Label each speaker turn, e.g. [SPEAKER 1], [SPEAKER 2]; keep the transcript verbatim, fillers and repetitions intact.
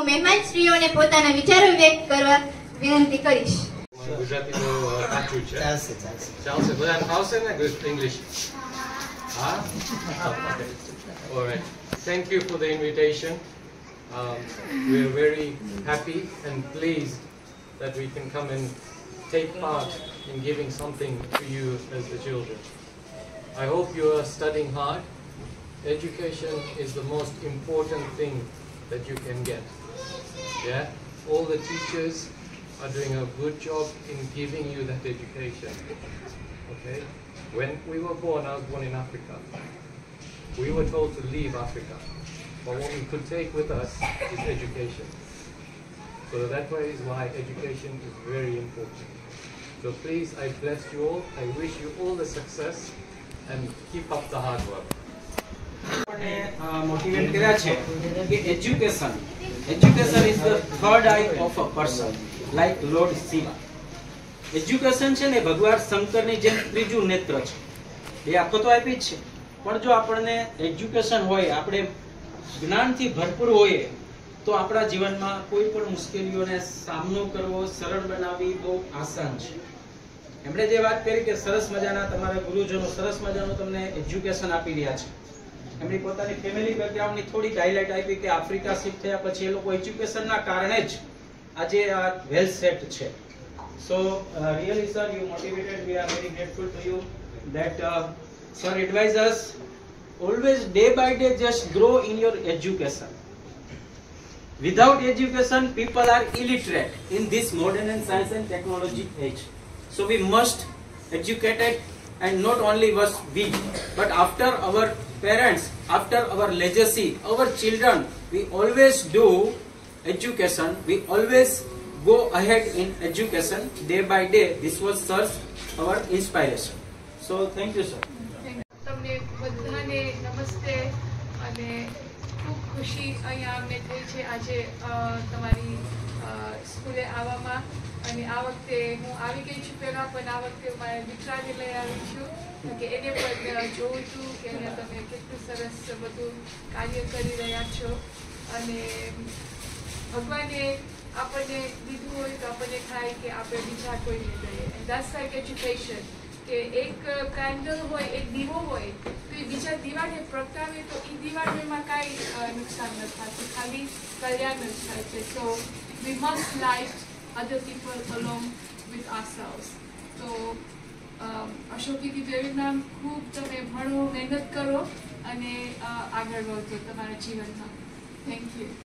[SPEAKER 1] મહેમાનશ્રીઓને પોતાના વિચારો વ્યક્ત કરવા વિનંતી કરીશ.
[SPEAKER 2] ગુજરાતીનો સાચું છે. ચાલશે ચાલશે ચાલશે બધાને ફાવશે ને ઇંગ્લિશ? હા. All right. Thank you for the invitation. Um, we are very happy and pleased that we can come and take part in giving something to you as the children. I hope you are studying hard. Education is the most important thing that you can get. Yeah? All the teachers are doing a good job in giving you that education. Okay? When we were born, I was born in Africa. We were told to leave Africa. But what we could take with us is education. So that way is why education is very important. So please, I bless you all. I wish you all the success and keep up the hard work.
[SPEAKER 3] Motivate કર્યા છે કે education education is the third eye of a person like lord Shiva. Education છે ને ભગવાન શંકરની જેમ ત્રીજું નેત્ર છે. એ આખો તો આપી જ છે, પણ જો આપણને એજ્યુકેશન હોય, આપણે જ્ઞાનથી ભરપૂર હોઈએ, તો આપણા જીવનમાં કોઈ પણ મુશ્કેલીઓને સામનો કરવો, સરળ બનાવવી બહુ આસાન છે. એમણે જે વાત કરી કે સરસ મજાના તમારા ગુરુજનો સરસ મજાનું તમને એજ્યુકેશન આપી રહ્યા છે. એમની પોતાની ફેમિલી બેકગ્રાઉન્ડની થોડીક હાઇલાઇટ આપી કે આફ્રિકા શિફ્ટ થયા પછી એ લોકો એજ્યુકેશનના કારણે જ આજે આ વેલ સેટ છે. So really sir, you motivated. We are very grateful to you that uh, sir advise us always day by day just grow in your education. Without education, people are illiterate in this modern and science and technology age. So we must educate it, and not only was we, but after our parents, after our legacy, our children, we always do education. We always go ahead in education day by day. This was sir's our inspiration. So thank you sir.
[SPEAKER 4] તમને બધાને નમસ્તે અને ખૂબ ખુશી અહીંયા અમને થઈ છે આજે તમારી સ્કૂલે આવવામાં. અને આ વખતે હું આવી ગઈ છું પહેલાં, પણ આ વખતે મારા દીકરાને લઈ આવી છું કે એને પણ જોઉં છું કે અહીંયા તમે કેટલું સરસ બધું કાર્ય કરી રહ્યા છો. અને ભગવાને આપણને દીધું હોય તો આપણને થાય કે આપણે બીજા કોઈને દઈએ. And that's like education. કે એક કેન્ડલ હોય, એક દીવો હોય, તો એ બીજા દીવાને પ્રગટાવે તો એ દીવાને કાંઈ નુકસાન ન થતું, ખાલી કલ્યાણ જ થાય છે. So we must light other people along with ourselves. તો અશોકીથી પ્રેરણા ખૂબ તમે ભણો, મહેનત કરો અને આગળ વધો તમારા જીવનમાં. Thank you.